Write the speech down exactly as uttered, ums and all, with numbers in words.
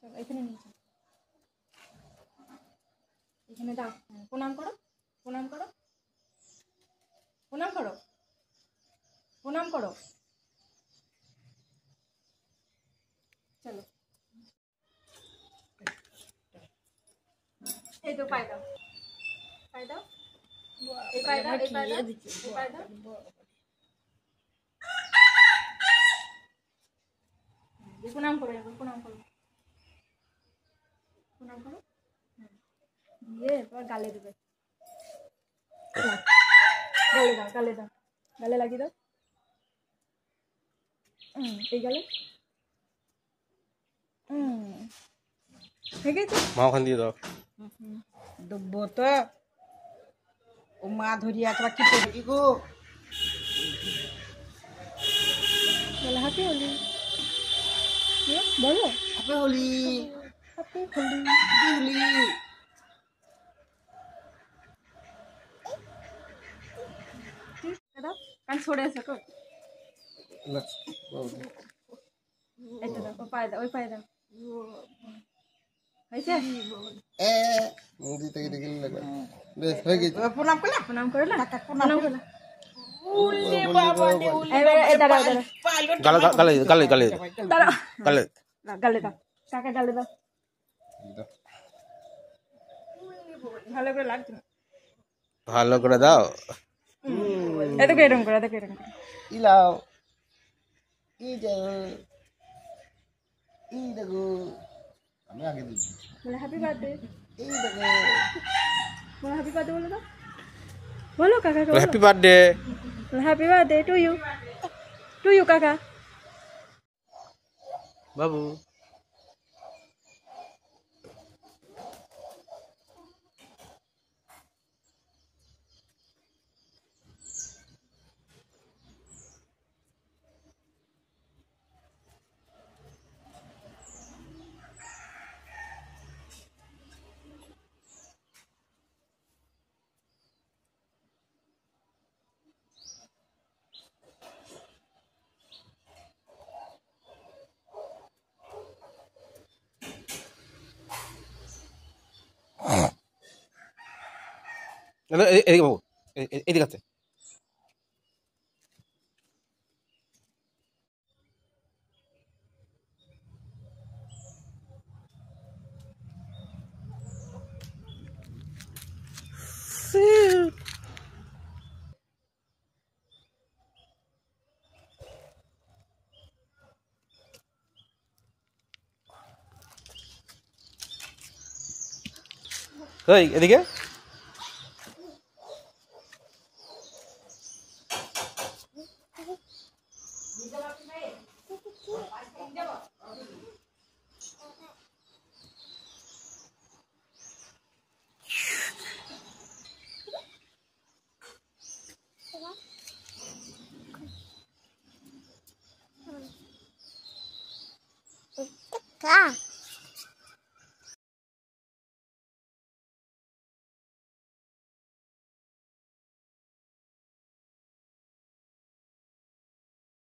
এখানে নিচে এখানে দাও প্রণাম করো প্রণাম করো প্রণাম করো প্রণাম করো চলো এই তো পায়ে দাও পায়ে দাও এই পায়ে দাও এই পায়ে দাও এই পায়ে দাও প্রণাম করো প্রণাম করো প্রণাম করো দিয়ে এবার গালে দেবে গালে দাও গালে দাও গালে লাগিয়ে দাও হুম এই গালে হুম ঠিক আছে মা ওখান দিয়ে দাও ডুববো তো ও মা ধরিয়া তোমার কি করবি গো বলো হ্যাপি হোলি বলো হ্যাপি হোলি হ্যাপি হোলি হোলি দাও কান ছড়ে আছে তো এটা দাও ও পায়ে দাও ওই পায়ে দাও হয়েছে এ মুদি থেকে দেখে লাগবে বেশ হয়ে গেছে প্রণাম করলা প্রণাম করো না প্রণাম করো ওলে বাবা রে ওলে এবারে এই দাঁড়াও দাঁড়াও গালে গালে গালে গালে দাঁড়াও গালে গালে দাও কাকা গালে দাও ভালো করে লাগছে না ভালো করে দাও এদিকে এরকম করে এদিকে এরকম করে ইলাও ই দাও ই দেখো আমি আগে দিচ্ছি বলে হ্যাপি বার্থডে এই দেখো বলো হ্যাপি বার্থডে বলে দাও বলো কাকাকে বলো হ্যাপি বার্থডে বলো happy birthday to you to you কাকা বাবু এদিকে বাবু এদিকে আছে এই এদিকে Ka.